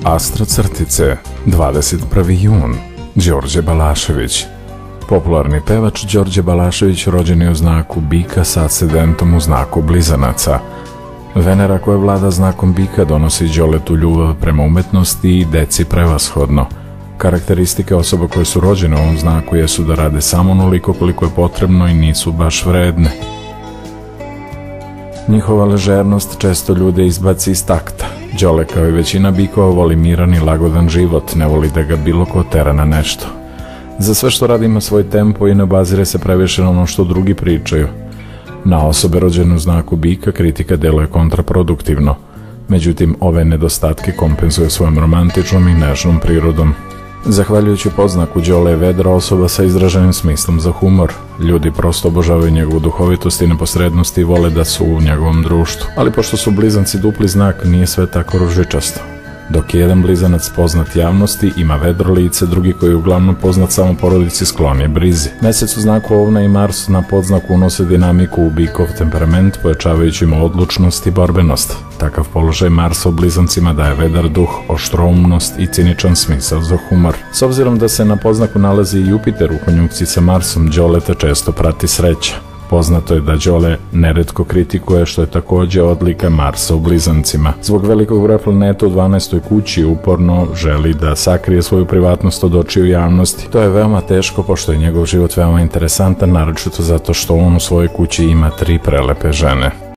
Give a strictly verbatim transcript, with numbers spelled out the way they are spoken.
Astro crtice, dvadeset prvi jun, Đorđe Balašević. Popularni pevač Đorđe Balašević rođen je u znaku bika sa ascendentom u znaku blizanaca. Venera koja vlada znakom bika donosi Đoletu ljubav prema umetnosti i deci prevashodno. Karakteristike osoba koje su rođene u ovom znaku jesu da rade samo onoliko koliko je potrebno i nisu baš vredne. Njihova ležernost često ljude izbaci iz takta. Đole kao i većina bikova voli miran i lagodan život, ne voli da ga bilo ko tera na nešto. Za sve što radi ima svoj tempo i ne bazire se previše na ono što drugi pričaju. Na osobe rođene u znaku bika kritika deluje kontraproduktivno, međutim ove nedostatke kompenzuje svojom romantičnom i nežnom prirodom. Zahvaljujući podznaku, Đole je vedra osoba sa izraženim smislom za humor. Ljudi prosto obožavaju njegovu duhovitost i neposrednost i vole da su u njegovom društvu. Ali pošto su blizanci dupli znak, nije sve tako ružičasto. Dok je jedan blizanac poznat javnosti, ima vedro lice, drugi koji je uglavnom poznat samo porodici sklon je brizi. Mesec u znaku ovna i Mars na podznaku unose dinamiku u bikov temperament, pojačavajući mu odlučnost i borbenost. Takav položaj Marsa u blizancima daje vedar duh, oštroumnost i ciničan smisao za humor. S obzirom da se na podznaku nalazi i Jupiter u konjunkciji sa Marsom, Đoleta često prati sreća. Poznato je da Đole neretko kritikuje, što je takođe odlika Marsa u blizancima. Zbog velikog broja planeta u dvanaestoj kući uporno želi da sakrije svoju privatnost od očiju javnosti. To je veoma teško, pošto je njegov život veoma interesantan, naročito zato što on u svojoj kući ima tri prelepe žene.